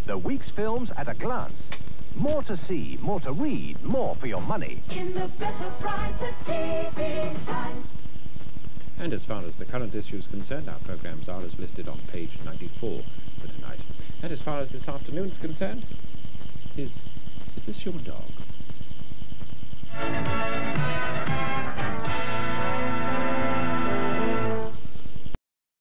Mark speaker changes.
Speaker 1: The week's films at a glance. More to see, more to read, more for your money.
Speaker 2: In the better, brighter TV times.
Speaker 3: And as far as the current issue is concerned, our programmes are as listed on page 94 for tonight. And as far as this afternoon's concerned, is this your dog?